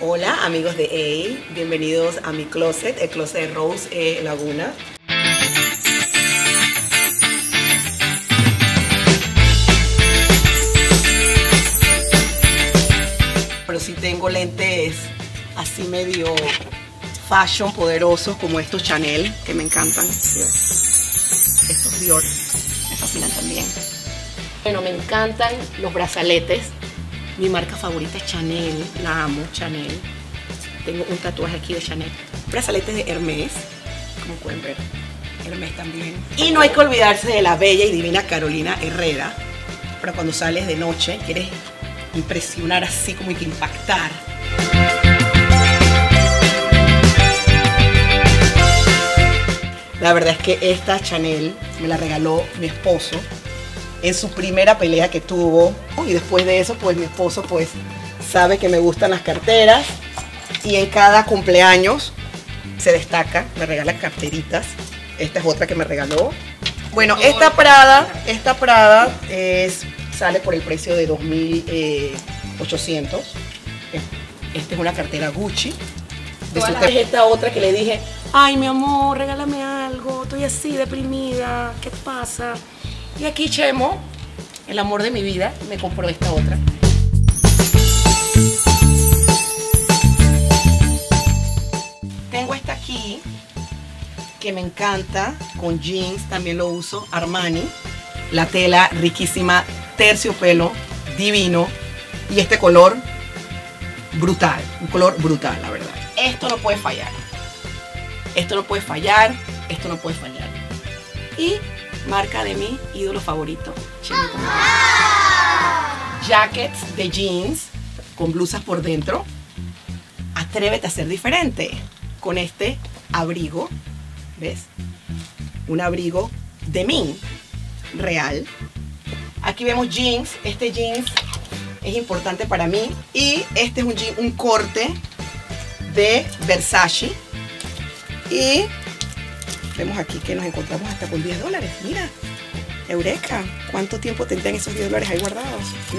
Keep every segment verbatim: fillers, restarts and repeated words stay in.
Hola amigos de A, bienvenidos a mi closet, el closet de Rose eh, Laguna. Pero sí tengo lentes así medio fashion poderosos como estos Chanel, que me encantan. Estos Dior me fascinan también. Bueno, me encantan los brazaletes. Mi marca favorita es Chanel, la amo, Chanel. Tengo un tatuaje aquí de Chanel. Brazaletes de Hermès, como pueden ver, Hermès también. Y no hay que olvidarse de la bella y divina Carolina Herrera, para cuando sales de noche, quieres impresionar así como que impactar. La verdad es que esta Chanel me la regaló mi esposo en su primera pelea que tuvo, y después de eso pues mi esposo pues sabe que me gustan las carteras y en cada cumpleaños se destaca, me regala carteritas. Esta es otra que me regaló. Bueno, esta Prada, esta Prada es, sale por el precio de dos mil ochocientos. Esta es una cartera Gucci. De su es esta otra que le dije, ay mi amor, regálame algo, estoy así deprimida, ¿qué pasa? Y aquí Chemo, el amor de mi vida, me compró esta otra. Tengo esta aquí, que me encanta, con jeans, también lo uso, Armani. La tela riquísima, terciopelo, divino. Y este color, brutal, un color brutal, la verdad. Esto no puede fallar. Esto no puede fallar, esto no puede fallar. Y marca de mi ídolo favorito, jackets de jeans con blusas por dentro. Atrévete a ser diferente con este abrigo, ¿ves? Un abrigo de mí, real. Aquí vemos jeans, este jeans es importante para mí y este es un jean, un corte de Versace y vemos aquí que nos encontramos hasta con diez dólares. Mira, eureka, ¿cuánto tiempo tendrían esos diez dólares ahí guardados? ¿Sí?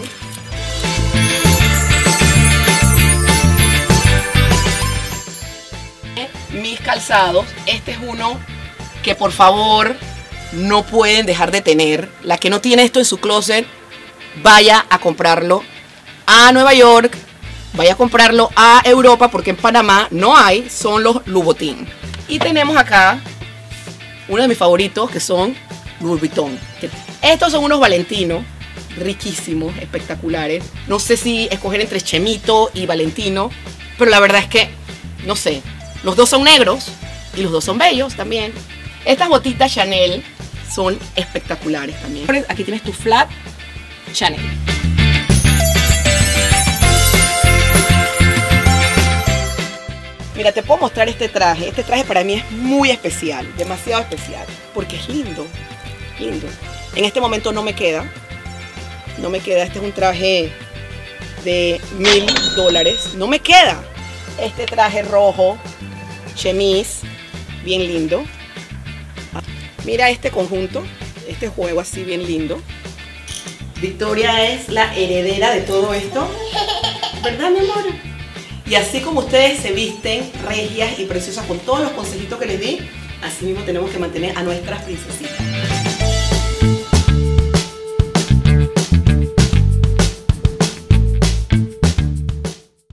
Mis calzados, este es uno que por favor no pueden dejar de tener. La que no tiene esto en su closet, vaya a comprarlo a Nueva York, vaya a comprarlo a Europa, porque en Panamá no hay, son los Louboutin. Y tenemos acá uno de mis favoritos, que son Louis Vuitton. Estos son unos Valentino, riquísimos, espectaculares. No sé si escoger entre Chemito y Valentino, pero la verdad es que, no sé, los dos son negros y los dos son bellos también. Estas botitas Chanel son espectaculares también. Aquí tienes tu flat Chanel. Mira, te puedo mostrar este traje. Este traje para mí es muy especial, demasiado especial, porque es lindo, lindo. En este momento no me queda, no me queda. Este es un traje de mil dólares, no me queda. Este traje rojo, chemise, bien lindo. Mira este conjunto, este juego así bien lindo. Victoria es la heredera de todo esto, ¿verdad, mi amor? Y así como ustedes se visten regias y preciosas con todos los consejitos que les di, así mismo tenemos que mantener a nuestras princesitas.